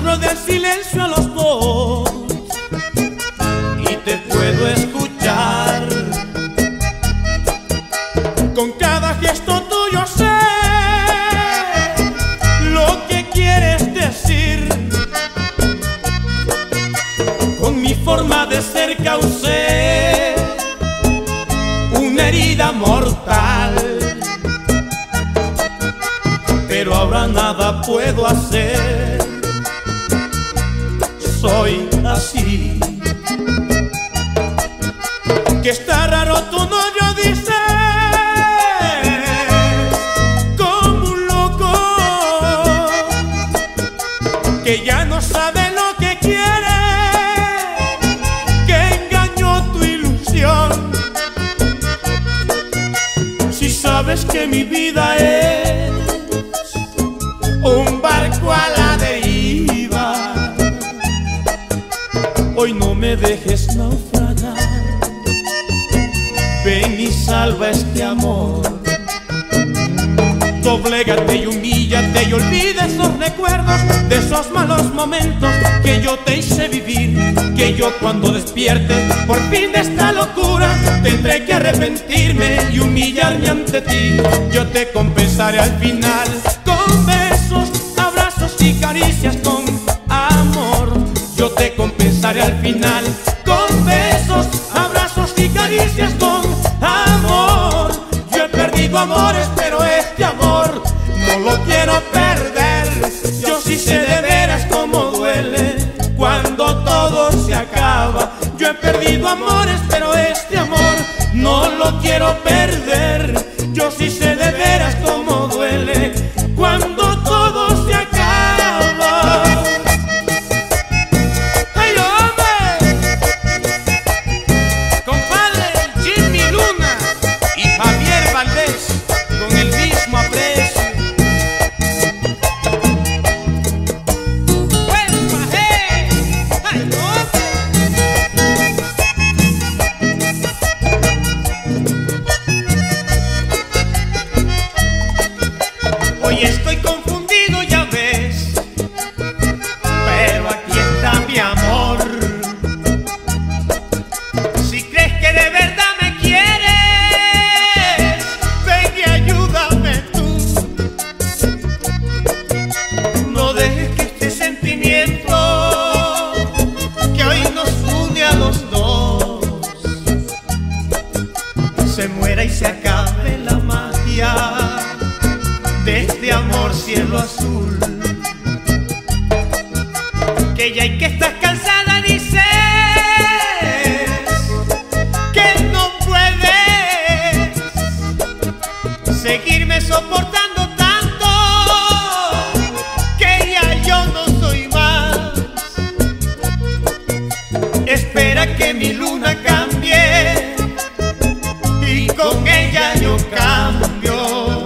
dentro del silencio a los dos y te puedo escuchar. Con cada gesto tuyo sé lo que quieres decir. Con mi forma de ser causé una herida mortal, pero ahora nada puedo hacer. Soy así. Que está raro tu novio, dice, como un loco, que ya no sabe lo que quiere, que engañó tu ilusión. Si sabes que mi vida es un barco a la deriva, hoy no me dejes naufragar. Ven y salva este amor. Doblégate y humíllate y olvida esos recuerdos de esos malos momentos que yo te hice vivir. Que yo cuando despierte por fin de esta locura tendré que arrepentirme y humillarme ante ti. Yo te compensaré al final con besos, abrazos y caricias con amor. Yo te compensaré al final con besos, abrazos y caricias con amor. Yo he perdido amores, pero este amor no lo quiero perder. Yo sí sé de veras cómo duele cuando todo se acaba. Yo he perdido amores, pero este amor no lo quiero perder. Yo sí sé de veras cómo duele cuando todo se acaba. Estoy confundido, ya ves, pero aquí está mi amor. Si crees que de verdad me quieres, ven y ayúdame tú. No dejes que este sentimiento que hoy nos une a los dos se muera y se acabe la magia de este amor cielo azul. Que ya hay que estás cansada, dices que no puedes seguirme soportando tanto, que ya yo no soy más. Espera que mi luna cambie y con ella yo cambio.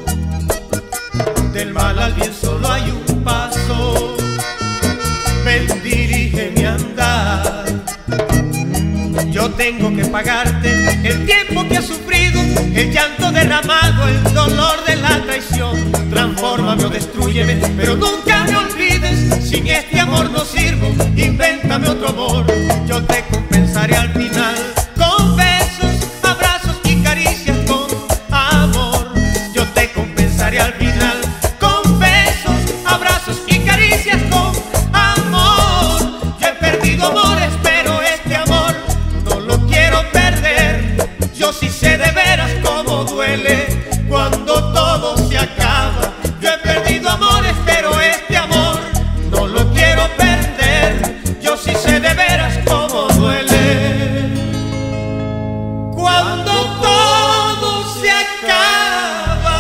Del mal al bien solo hay un paso, ven, dirige mi andar. Yo tengo que pagarte el tiempo que has sufrido, el llanto derramado, el dolor de la traición. Transfórmame o destrúyeme, pero nunca me olvides. Sin este amor no sirvo, invéntame otro amor. Yo te compensaré al final con besos, abrazos y caricias con amor. Yo te compensaré al final con besos, abrazos y caricias con amor. Yo he perdido amores, pero este amor no lo quiero perder. Yo sí sé de veras cómo duele cuando todo se acaba. Yo he perdido amores, pero este amor no lo quiero perder. Yo sí sé de veras cómo duele cuando todo se acaba.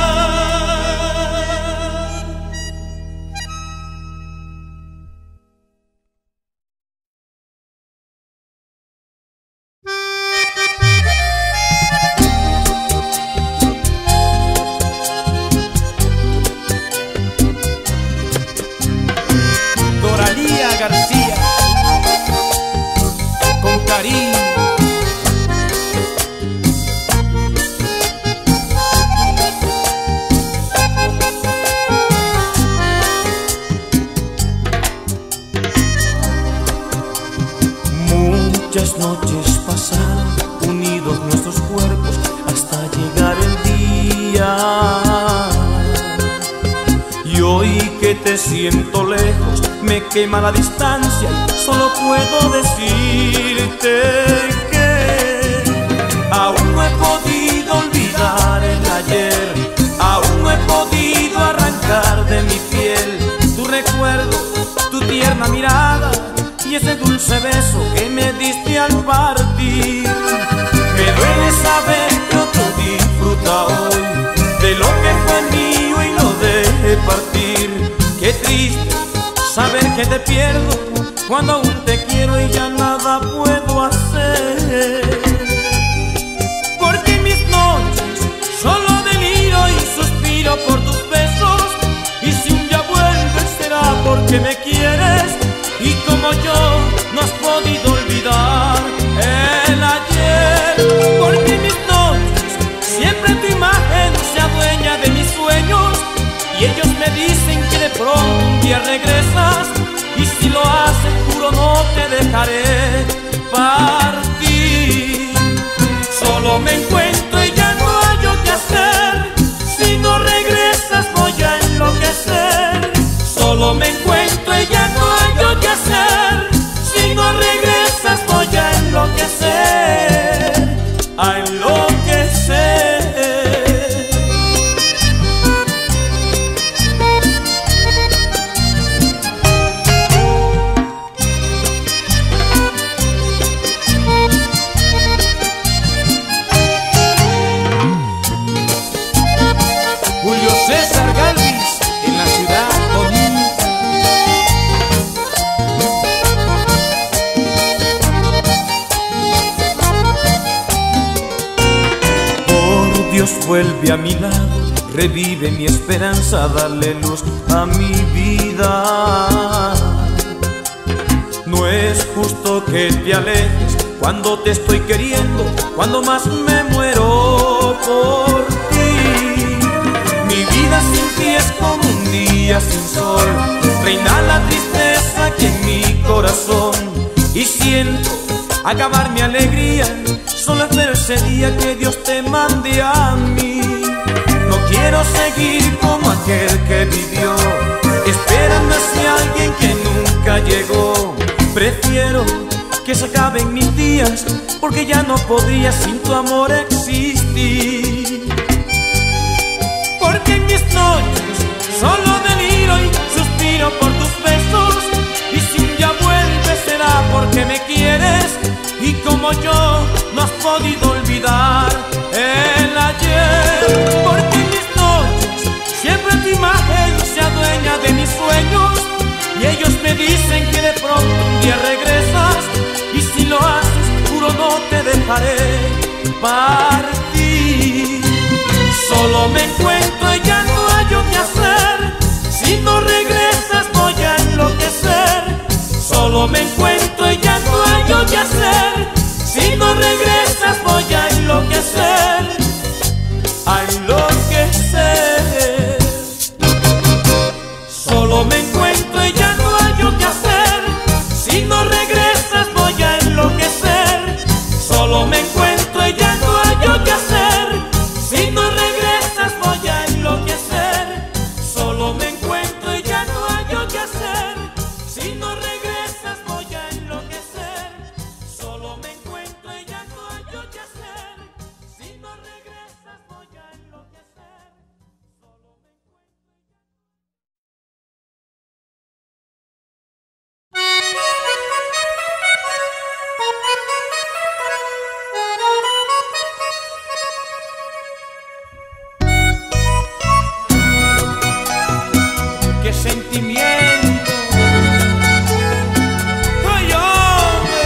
Doralía García, con cariño. noches pasaron unidos nuestros cuerpos hasta llegar el día. Y hoy que te siento lejos, me quema la distancia y solo puedo decirte que aún no he podido olvidar el ayer, aún no he podido arrancar de mi piel tu recuerdo, tu tierna mirada y ese dulce beso que me diste al partir. Me duele saber que otro disfruta hoy de lo que fue mío y lo dejé partir. Qué triste saber que te pierdo cuando aún te quiero y ya nada puedo hacer. Porque en mis noches solo deliro y suspiro por tus besos, y si un día vuelves será porque me quieres. Y como yo no has podido olvidar el ayer, porque en mis noches siempre tu imagen se adueña de mis sueños, y ellos me dicen que de pronto un día regresas, y si lo haces juro no te dejaré partir. Solo me encuentro y ya no hallo qué hacer, si no regresas voy a enloquecer. Solo me encuentro y ya no hallo qué hacer, si no regresas voy a enloquecer, a enloquecer. Julio César Galvis en la ciudad bonita. Por Dios vuelve a mi lado, revive mi esperanza, dale luz a mi vida. No es justo que te alejes cuando te estoy queriendo, cuando más me muero por ti. Mi vida sin ti es como un día sin sol, reina la tristeza aquí en mi corazón, y siento acabar mi alegría, solo espero ese día que Dios te mande a mí. No quiero seguir como aquel que vivió, esperando hacia alguien que nunca llegó. Prefiero que se acaben mis días, porque ya no podría sin tu amor existir. Porque en mis noches solo deliro y suspiro por tus besos, y si un día vuelves será porque me quieres. Y como yo no has podido olvidar el ayer, porque en mis noches siempre tu imagen se adueña de mis sueños, y ellos me dicen que de pronto un día regresas, y si lo haces juro no te dejaré partir. Solo me encuentro y ya no hallo qué hacer, si no regresas voy a enloquecer. Solo me encuentro y ya no hallo qué hacer, si no regresas voy a enloquecer, a enloquecer. Solo me encuentro y ya no hallo qué hacer, si no regresas voy a enloquecer. Solo me encuentro y ya no hallo qué hacer, si no regresas voy a enloquecer. Solo me encuentro y ya no hallo qué hacer, si no regresas voy a enloquecer. Solo me encuentro y ya no hallo qué hacer, si no regresas voy a enloquecer. Solo me qué sentimiento. Ay, hombre.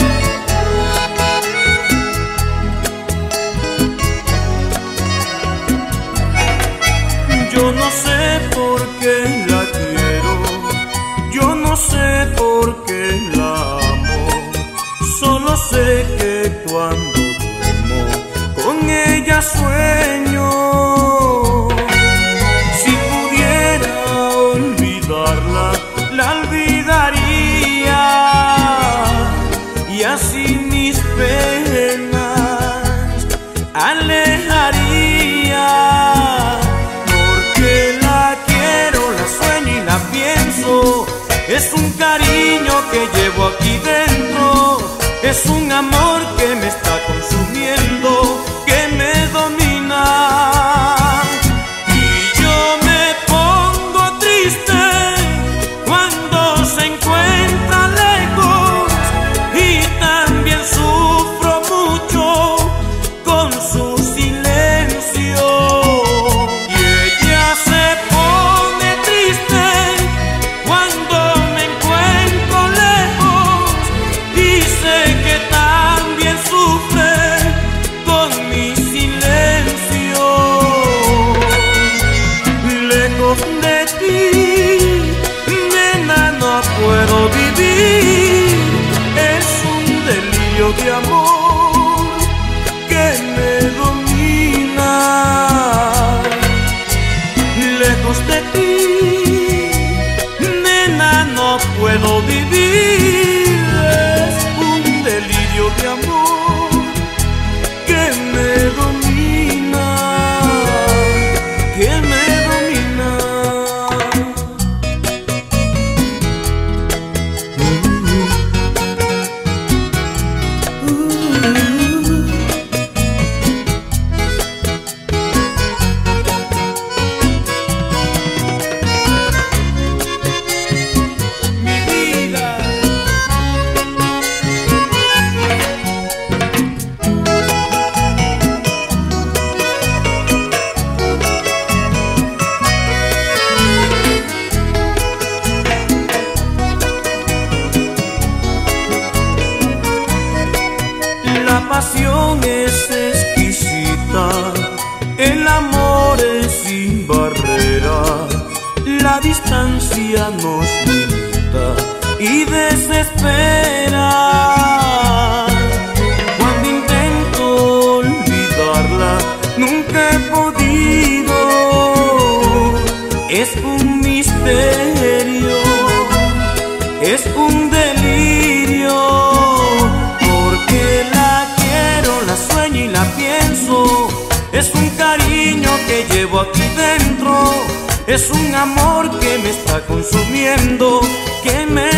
Yo no sé por qué la quiero, yo no sé por qué la amo, solo sé que cuando duermo con ella sueño. Si pudiera olvidarla, la olvidaría, y así mis penas alejaría, porque la quiero, la sueño y la pienso. Es un cariño que llevo aquí dentro, es un amor que me está consumiendo, que me domina. Y yo me pongo triste cuando se encuentra lejos, y también sufro mucho con su silencio. Y ella se pone triste cuando me encuentro lejos, y sé que también sufre con mi silencio. Lejos de ti, nena, no puedo vivir. Es un delirio de amor que me domina. Lejos de ti, nena, no puedo vivir. Es un delirio de amor que me domina, que me domina. Mi vida, La pasión es exquisita, el amor es sin barrera, la distancia nos limita y desespera. Cuando intento olvidarla, nunca he podido, es un misterio, es un delirio, porque la quiero, la sueño y la pienso. Es un cariño que llevo aquí dentro, es un amor que me está consumiendo, que me